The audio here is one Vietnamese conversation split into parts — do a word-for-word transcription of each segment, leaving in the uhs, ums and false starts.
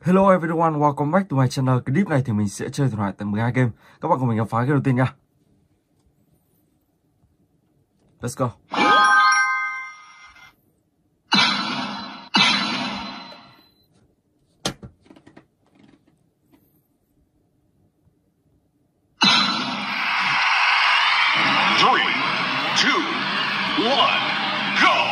Hello everyone, welcome back to my channel. Clip này thì mình sẽ chơi thử lại tận mười hai game. Các bạn cùng mình khám phá game đầu tiên nha. Let's go. Three, two, one, go!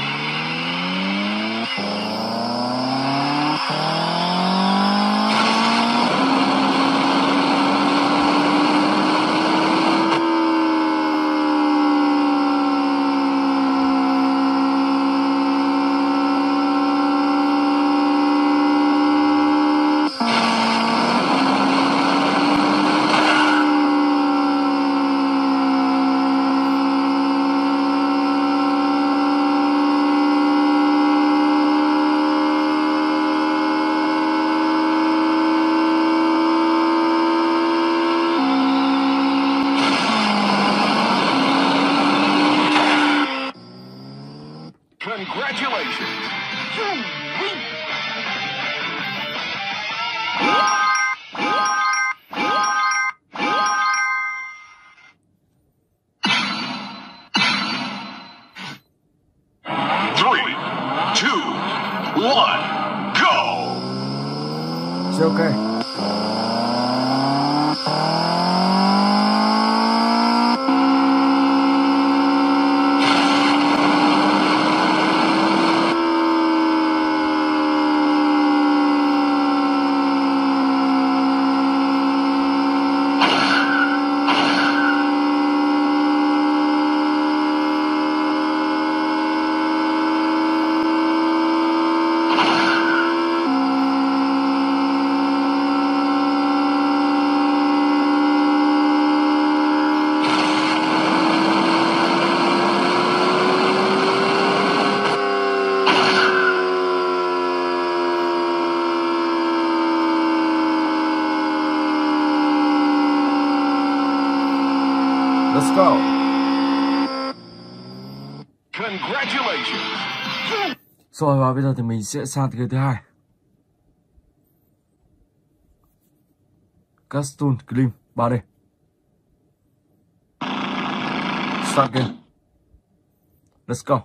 Congratulations! You win! Three, two, one, go! It's okay. Let's go. Congratulations! Rồi và bây giờ thì mình sẽ sang game thứ hai. Custom Clean ba D. Start game. Let's go.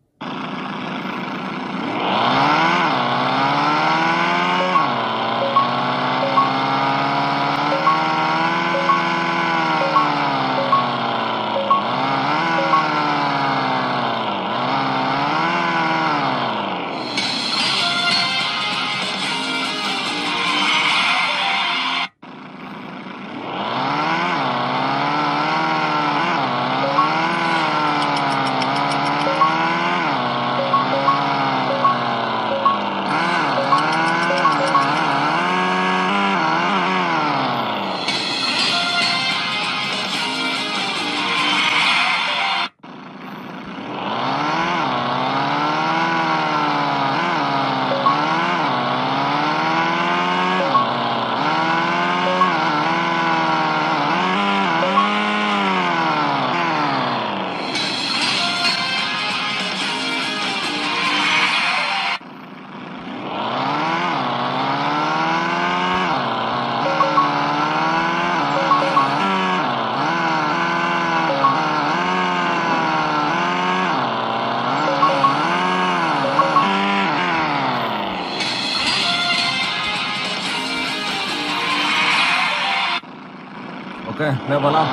Ok, level năm.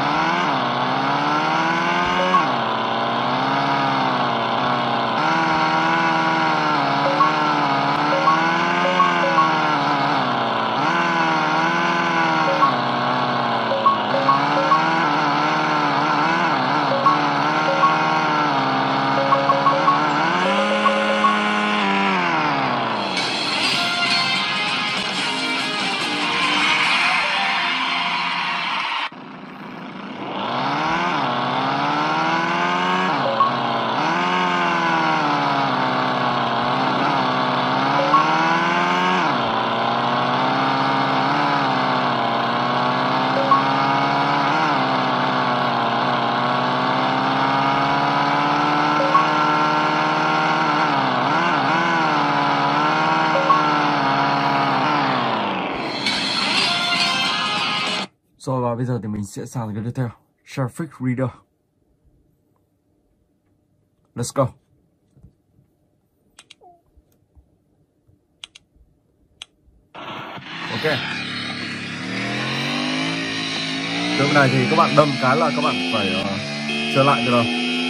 Rồi và bây giờ thì mình sẽ sang cái tiếp theo, Traffic Reader. Let's go. Ok. Đường này thì các bạn đâm cái là các bạn phải uh, trở lại từ đầu.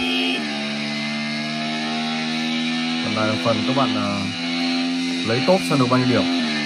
Phần này là phần các bạn uh, lấy top sang được bao nhiêu điểm.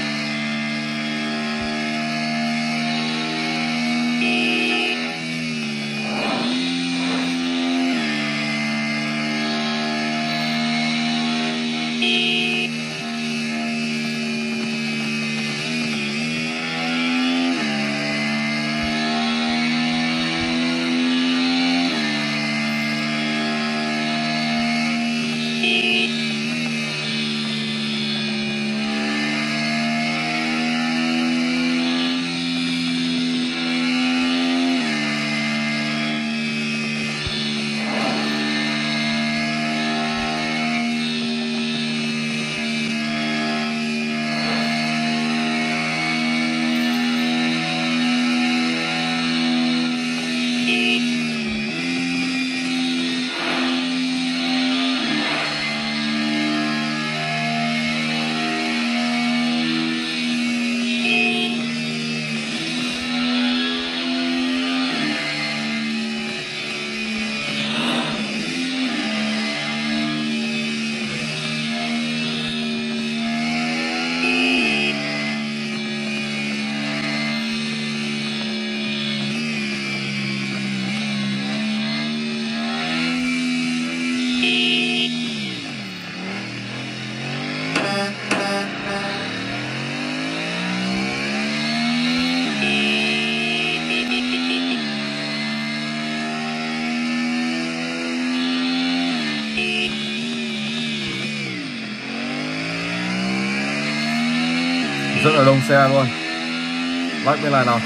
Rất là đông xe luôn. Lách bên này nào.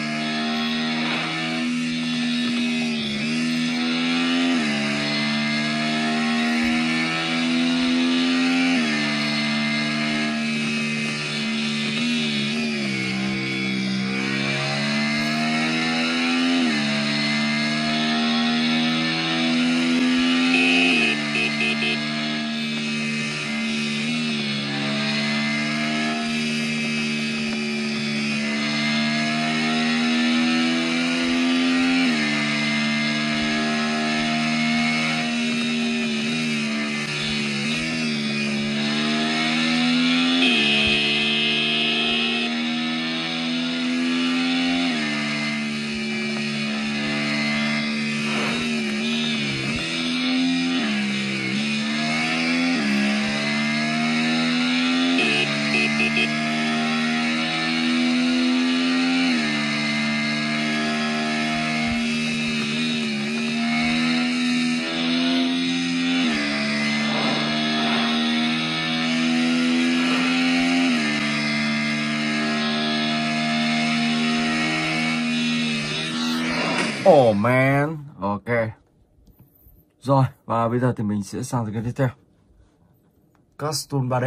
Oh man. Ok. Rồi, và bây giờ thì mình sẽ sang cái tiếp theo, Custom ba D.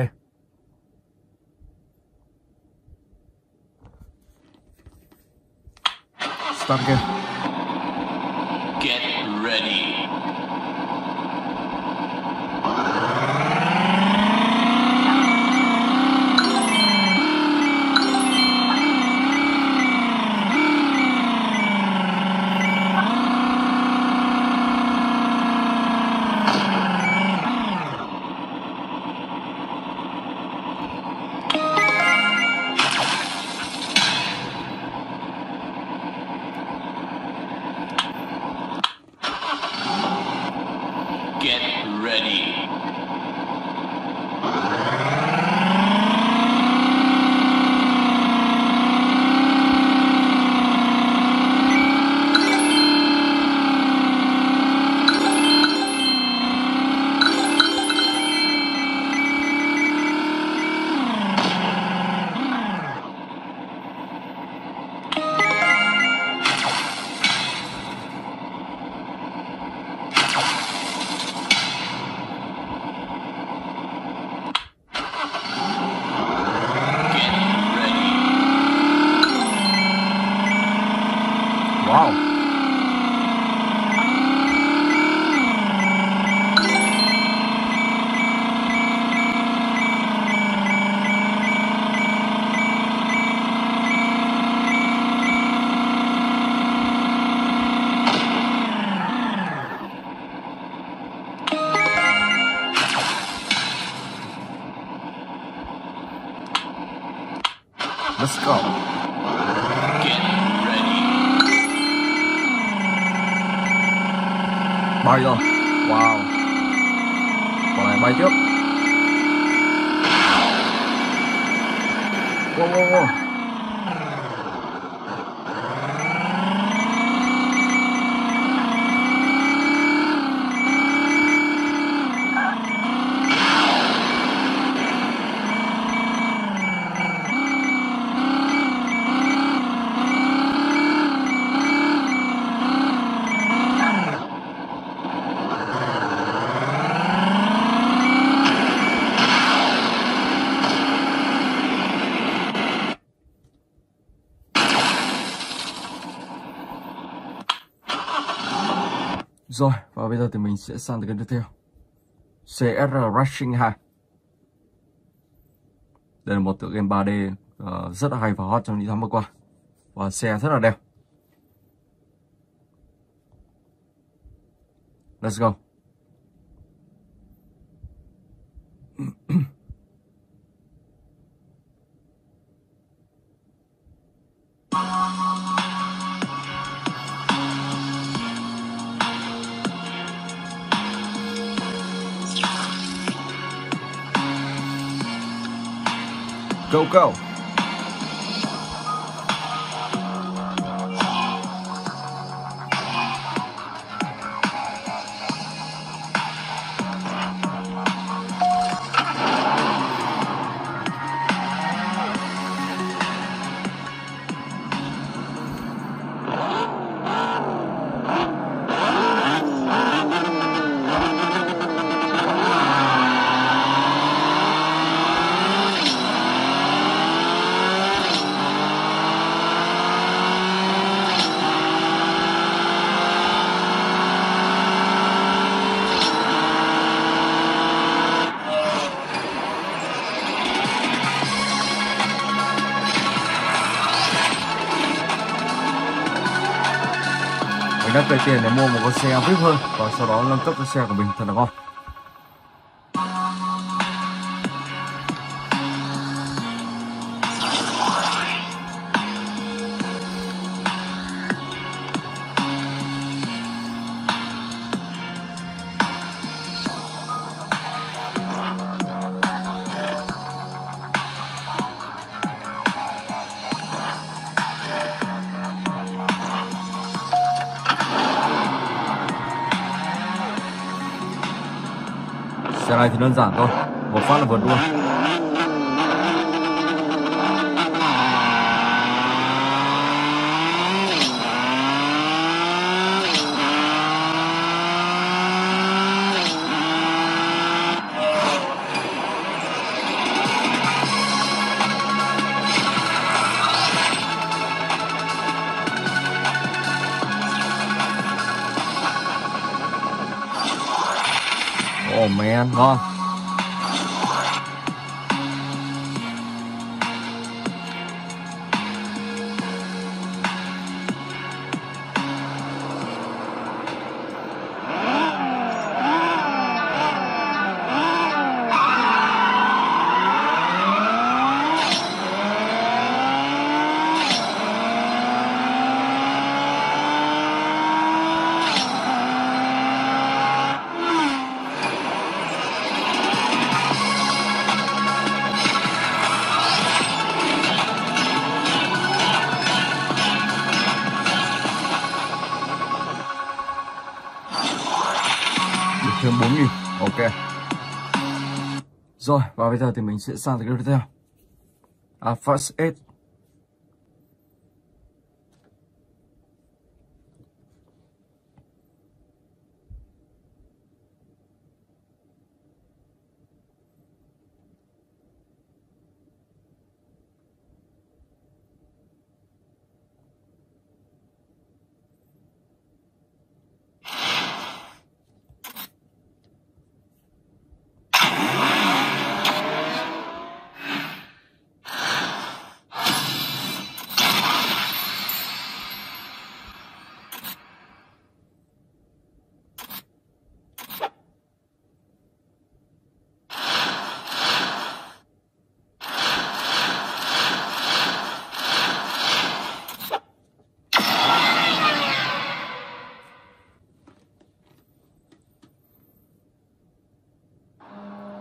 Start game. Get ready. Let's go. Get ready. Bay rồi. Wow. Còn này bay tiếp. Wow, wow, wow. Rồi, và bây giờ thì mình sẽ sang tới cái tiếp theo. xê ét rờ Racing hai. Đây là một tựa game ba D uh, rất là hay và hot trong những tháng vừa qua. Và xe rất là đẹp. Let's go. Go, go. Mình đã cởi tiền để mua một con xe vê i pê hơn và sau đó nâng cấp cái xe của mình thật là ngon. Xe này thì đơn giản thôi, một phát là vượt luôn. Oh man, ngon. Thêm bốn nghìn. Ok. Rồi, và bây giờ thì mình sẽ sang tới cái tiếp theo. À, First Aid.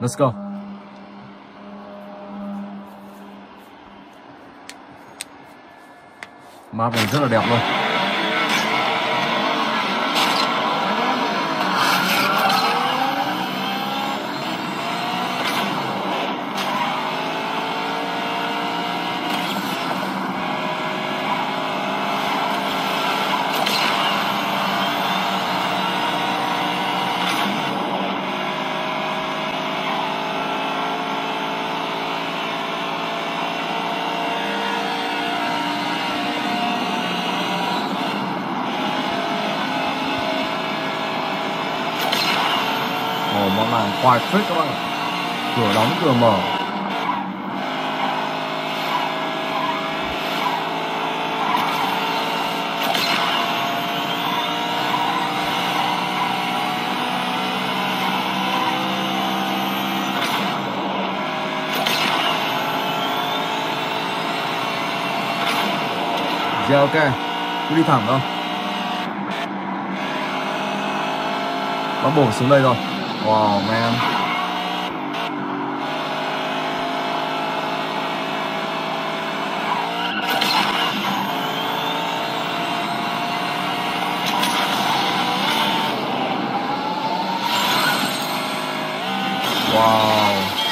Let's go. Map này rất là đẹp luôn. Ồ, món hàng khoai phết các bạn ạ. Cửa đóng cửa mở. Dạ ok, cứ đi thẳng thôi. Nó bổ xuống đây rồi. Wow man. Wow.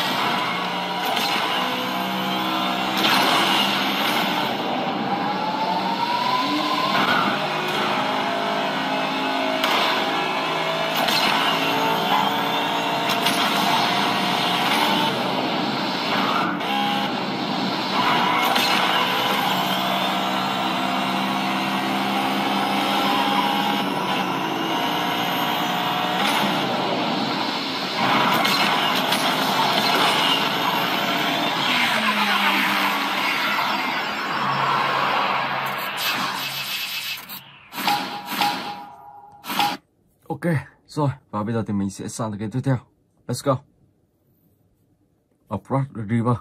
Ok, rồi, và bây giờ thì mình sẽ sang cái tiếp theo. Let's go. Approach the river.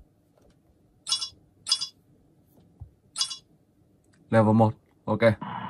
Level một, ok.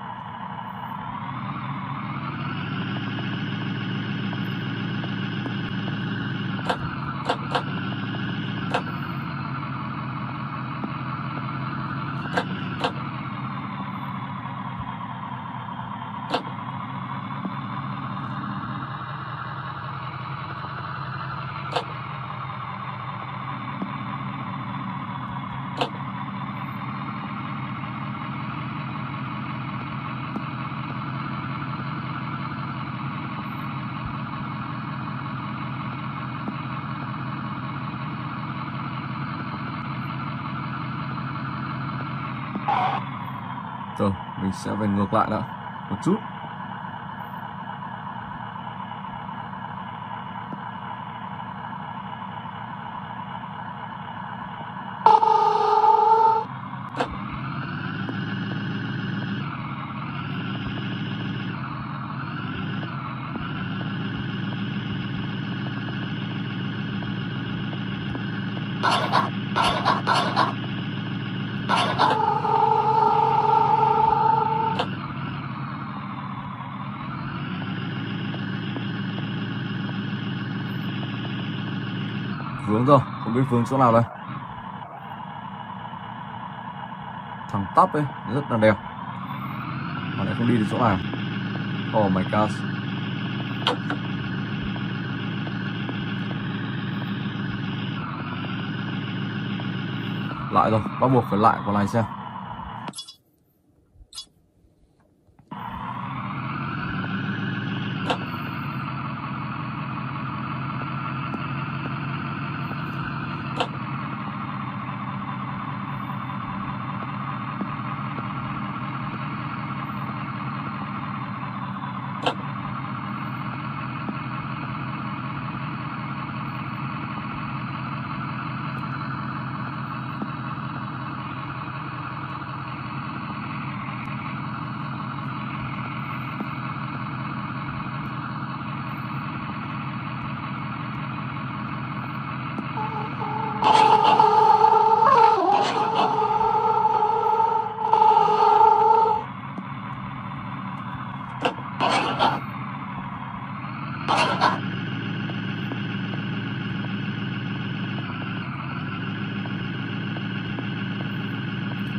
Rồi, mình sẽ về ngược lại nữa một chút. Vướng rồi, không biết vướng chỗ nào đây. Thằng tắp ấy, rất là đẹp. Mà lại không đi được chỗ nào. Oh my god. Lại rồi, bắt buộc phải lại con này xem.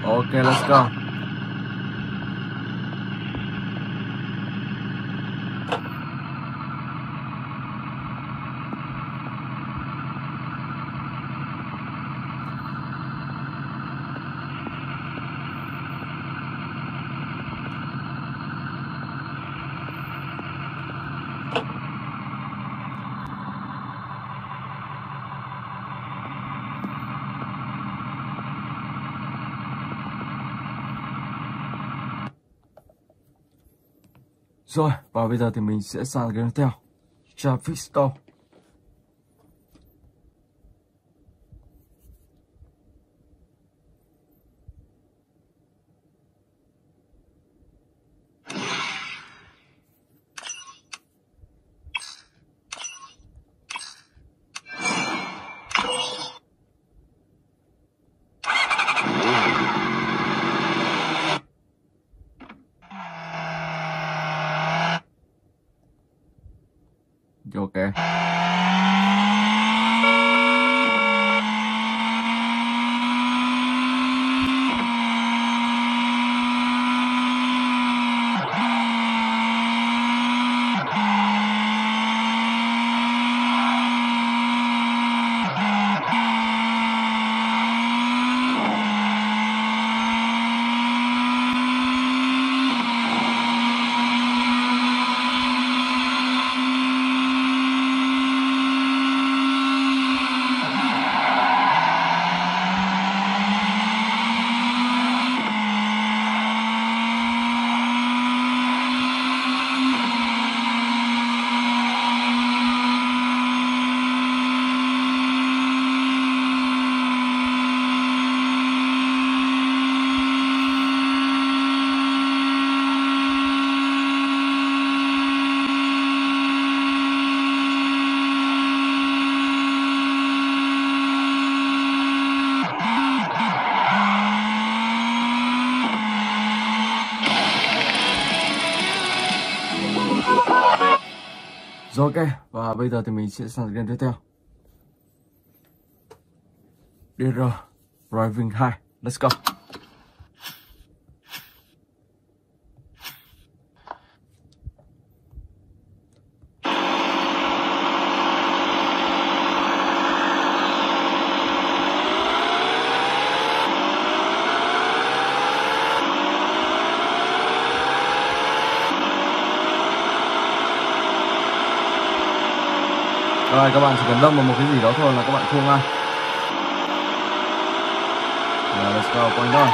Ok, let's go. Rồi, và bây giờ thì mình sẽ sang cái tiếp theo. Traffic stop. Ok. Rồi ok, và bây giờ thì mình sẽ sang game tiếp theo. đê rờ Driving hai, let's go. Rồi các bạn chỉ cần đâm vào một cái gì đó thôi là các bạn thua ngay. Rồi, let's go, quanh thôi.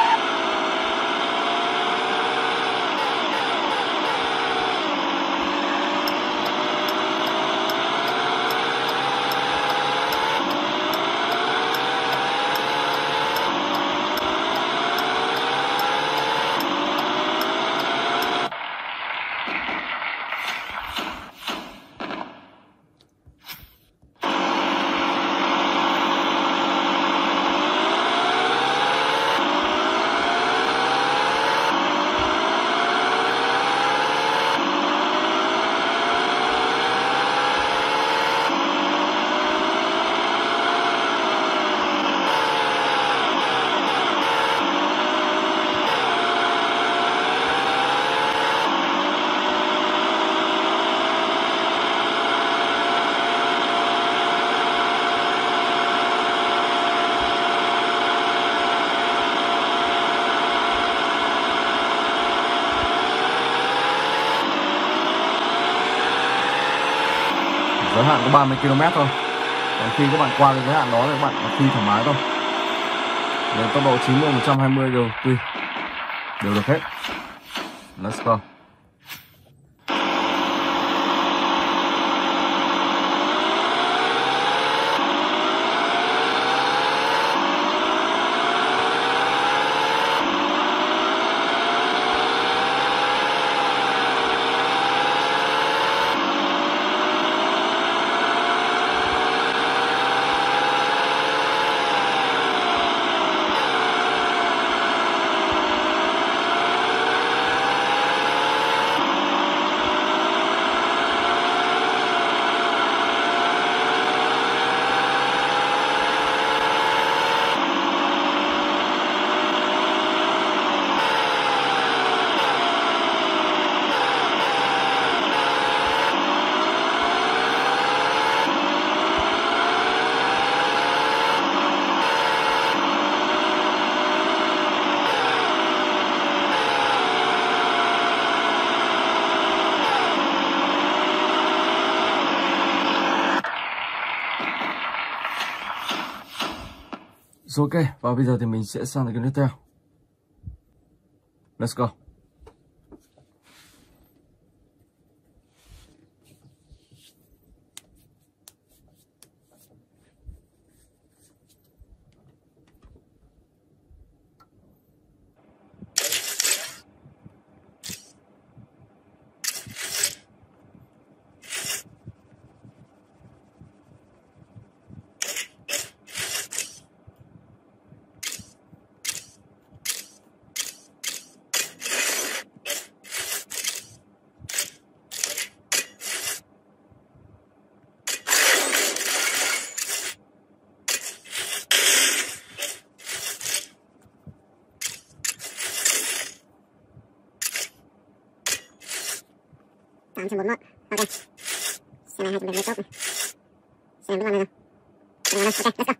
Giới hạn có ba mươi ki lô mét thôi. Còn khi các bạn qua cái giới hạn đó thì các bạn phi thoải mái thôi. Đến tốc độ chín mươi, một trăm hai mươi đều tùy, đều được hết. Let's go. Rồi ok, và bây giờ thì mình sẽ sang cái tiếp theo. Let's go. tám trên bốn mươi mốt. Ok. Xe này hai trăm bảy mươi tốt này. Xe này vẫn ngon này. Ngon này. Ok, let's go.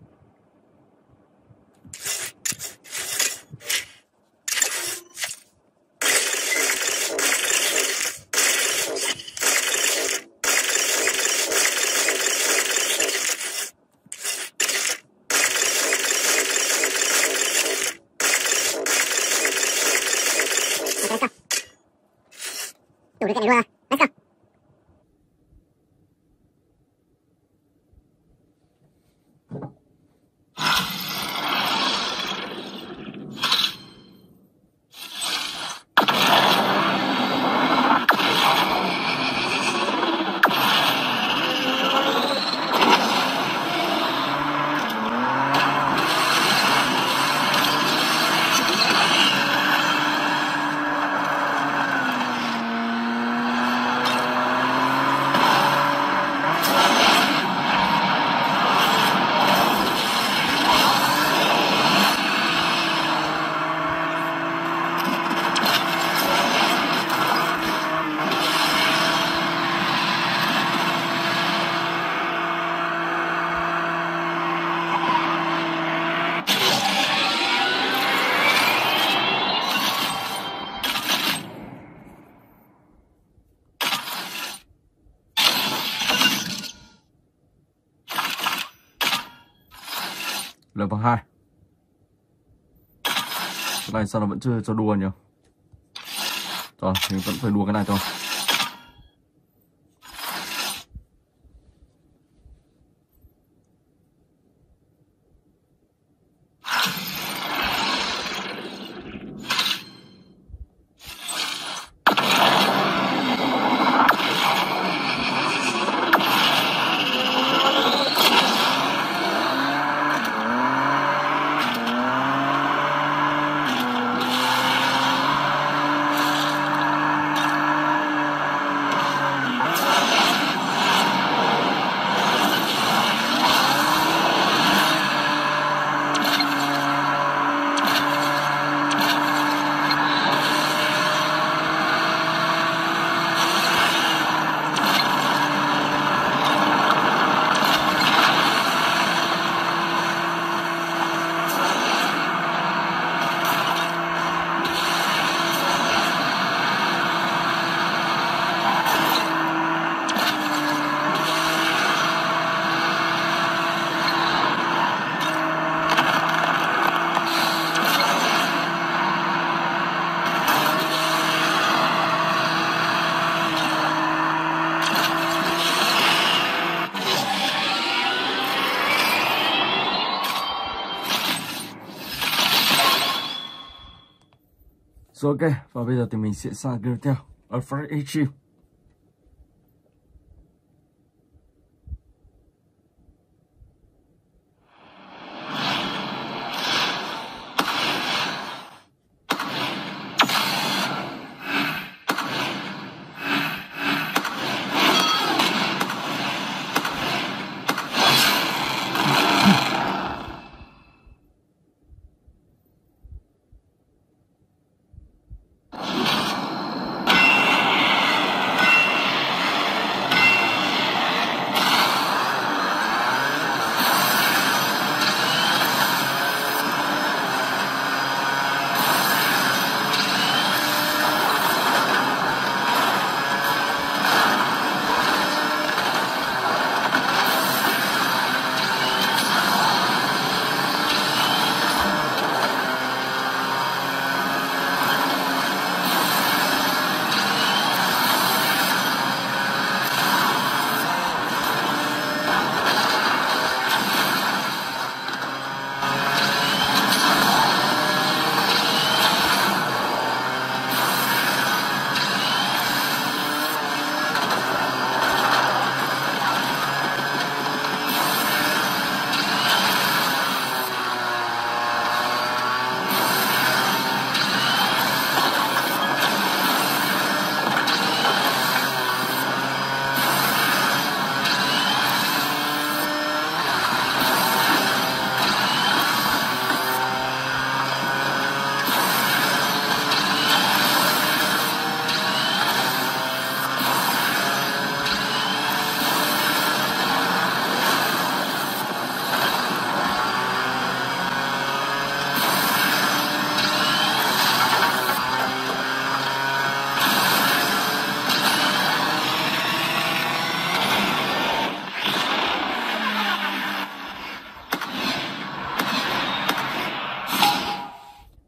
Đủ điều kiện để đua rồi. Let's go. Level hai. Cái này sao nó vẫn chưa cho đua nhỉ? Rồi, thì vẫn phải đua cái này thôi. Rồi ok, và bây giờ thì mình sẽ sang cái tiếp theo. Asphalt Extreme.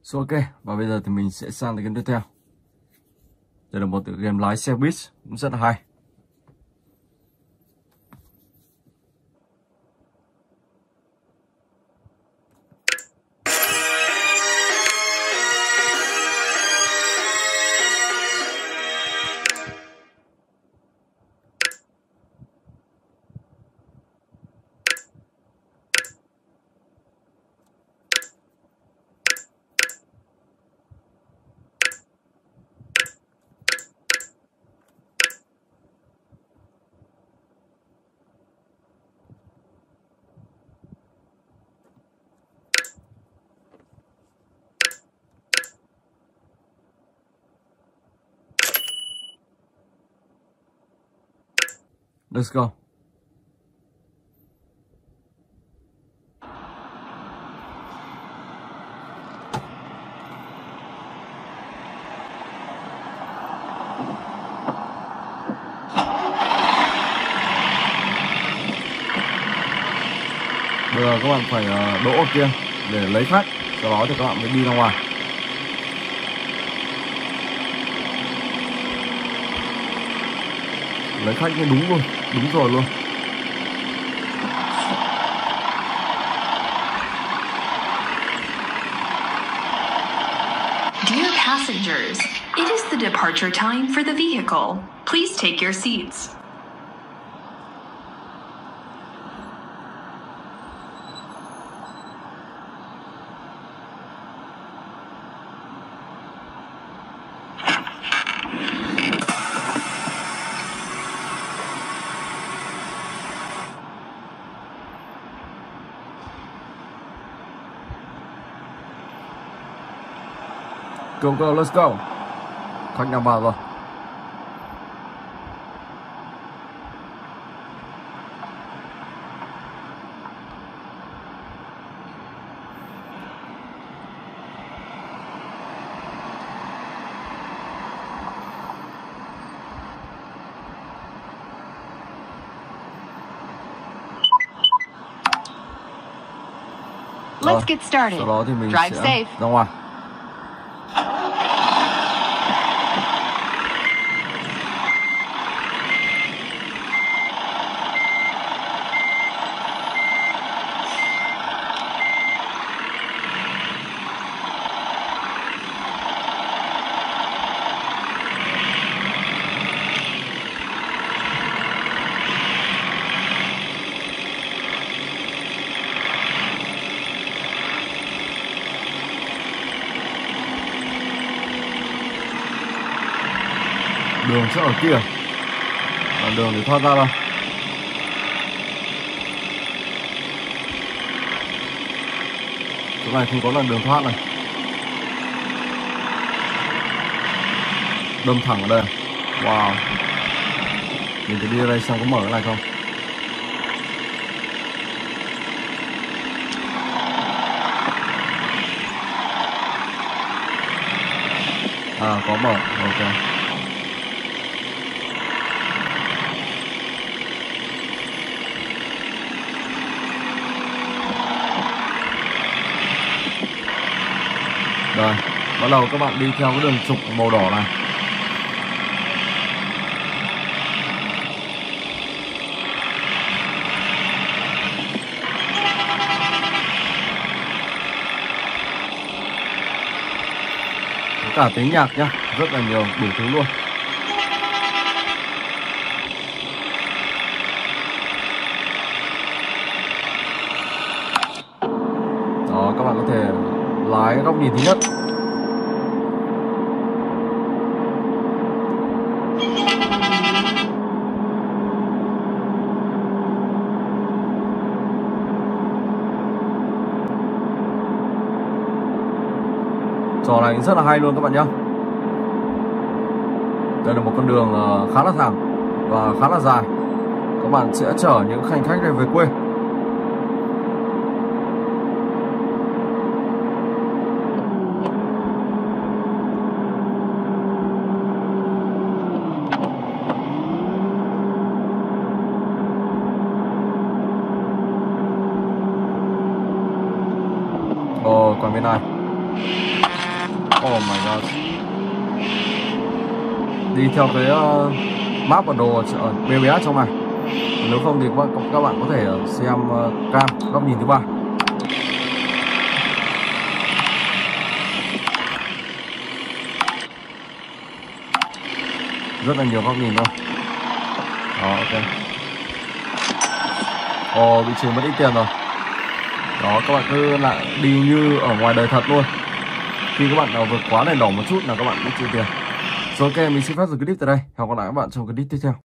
So, ok, và bây giờ thì mình sẽ sang tới game tiếp theo. Đây là một tựa game lái xe buýt cũng rất là hay. Let's go. Bây giờ các bạn phải đỗ ở kia để lấy khách, sau đó thì các bạn mới đi ra ngoài. Lấy khách như đúng luôn, đúng rồi luôn. Dear passengers, it is the departure time for the vehicle. Please take your seats. Go go, let's go. Khách nào vào rồi. Let's get started. Sau đó thì mình Drive sẽ safe. ra ngoài. Đường sẽ ở kia, là đường để thoát ra đâu. Chỗ này không có là đường thoát này. Đâm thẳng ở đây. Wow. Mình phải đi ra đây xem có mở cái này không. À, có mở. Ok. Rồi, bắt đầu các bạn đi theo cái đường trục màu đỏ này. Có cả tiếng nhạc nhá, rất là nhiều, đủ thứ luôn. Đó, các bạn có thể lái góc nhìn thứ nhất. Trò này rất là hay luôn các bạn nhé. Đây là một con đường khá là thẳng và khá là dài. Các bạn sẽ chở những hành khách này về quê. Ồ, còn bên này Oh my god. Đi theo cái uh, map bản đồ ở bê bê ét trong này. Nếu không thì các bạn, các bạn có thể xem uh, cam góc nhìn thứ ba. Rất là nhiều góc nhìn thôi. Đó, ok. Ồ, bị trừ mất ít tiền rồi. Đó, các bạn cứ lại đi như ở ngoài đời thật luôn. Khi các bạn nào vượt quá đèn đỏ một chút là các bạn bị trừ tiền. Rồi ok, mình xin phép dừng clip tại đây. Hẹn gặp lại các bạn trong clip tiếp theo.